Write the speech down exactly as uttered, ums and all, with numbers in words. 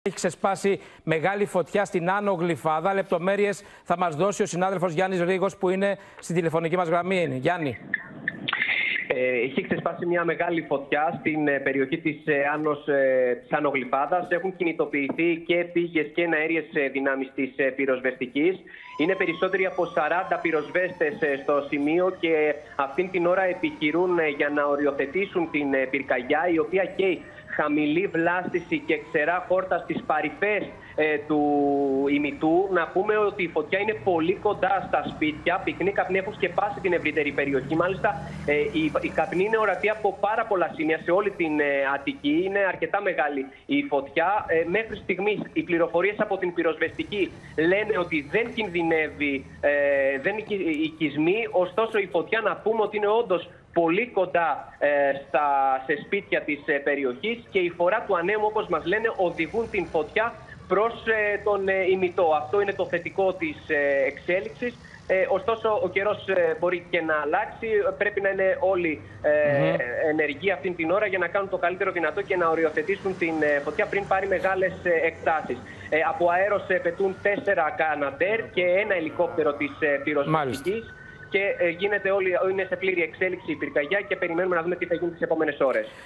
Έχει ξεσπάσει μεγάλη φωτιά στην Άνω Γλυφάδα. Λεπτομέρειες θα μας δώσει ο συνάδελφος Γιάννης Ρήγος που είναι στη τηλεφωνική μας γραμμή. Γιάννη. Έχει ξεσπάσει μια μεγάλη φωτιά στην περιοχή της Άνος, της Άνω Γλυφάδας. Έχουν κινητοποιηθεί και πήγες και αέριες δυνάμεις της πυροσβεστικής. Είναι περισσότεροι από σαράντα πυροσβέστες στο σημείο και αυτήν την ώρα επιχειρούν για να οριοθετήσουν την πυρκαγιά, η οποία καίει χαμηλή βλάστηση και ξερά χόρτα στις παρυφές ε, του ημιτού. Να πούμε ότι η φωτιά είναι πολύ κοντά στα σπίτια. Πυκνοί καπνοί έχουν σκεπάσει την ευρύτερη περιοχή. Μάλιστα, ε, η, η καπνή είναι ορατή από πάρα πολλά σημεία σε όλη την ε, Αττική. Είναι αρκετά μεγάλη η φωτιά. Ε, μέχρι στιγμής οι πληροφορίες από την πυροσβεστική λένε ότι δεν κινδυνεύει, ε, δεν οικισμοί. Ωστόσο, η φωτιά, να πούμε ότι είναι όντως πολύ κοντά ε, στα, σε σπίτια της ε, περιοχής, και η φορά του ανέμου, όπως μας λένε, οδηγούν την φωτιά προς ε, τον ε, ημιτό. Αυτό είναι το θετικό της ε, εξέλιξης. Ε, ωστόσο, ο καιρός ε, μπορεί και να αλλάξει. Πρέπει να είναι όλοι ε, mm-hmm. ενεργοί αυτήν την ώρα για να κάνουν το καλύτερο δυνατό και να οριοθετήσουν την ε, φωτιά πριν πάρει μεγάλες ε, εκτάσεις. Ε, από αέρος ε, πετούν τέσσερα καναντέρ και ένα ελικόπτερο της ε, πυροσβεστικής. Και γίνεται όλη, είναι σε πλήρη εξέλιξη η πυρκαγιά και περιμένουμε να δούμε τι θα γίνει τις επόμενες ώρες.